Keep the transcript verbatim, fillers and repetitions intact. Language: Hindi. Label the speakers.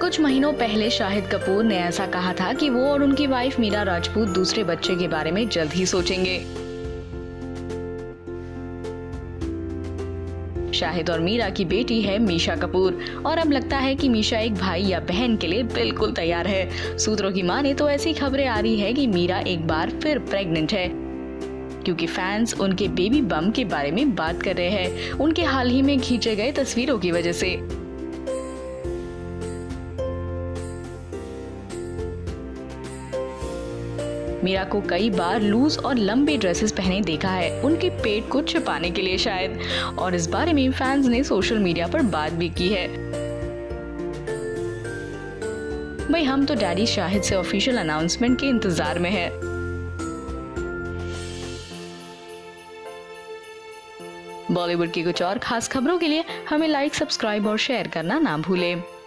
Speaker 1: कुछ महीनों पहले शाहिद कपूर ने ऐसा कहा था कि वो और उनकी वाइफ मीरा राजपूत दूसरे बच्चे के बारे में जल्द ही सोचेंगे। शाहिद और मीरा की बेटी है मीशा कपूर और अब लगता है कि मीशा एक भाई या बहन के लिए बिल्कुल तैयार है। सूत्रों की माने तो ऐसी खबरें आ रही है कि मीरा एक बार फिर प्रेग्नेंट है, क्योंकि फैंस उनके बेबी बम के बारे में बात कर रहे हैं, उनके हाल ही में खींचे गए तस्वीरों की वजह से। मीरा को कई बार लूज और लंबे ड्रेसेस पहने देखा है, उनके पेट को छुपाने के लिए शायद, और इस बारे में फैंस ने सोशल मीडिया पर बात भी की है। भाई हम तो डैडी शाहिद से ऑफिशियल अनाउंसमेंट के इंतजार में है। बॉलीवुड की कुछ और खास खबरों के लिए हमें लाइक, सब्सक्राइब और शेयर करना ना भूलें।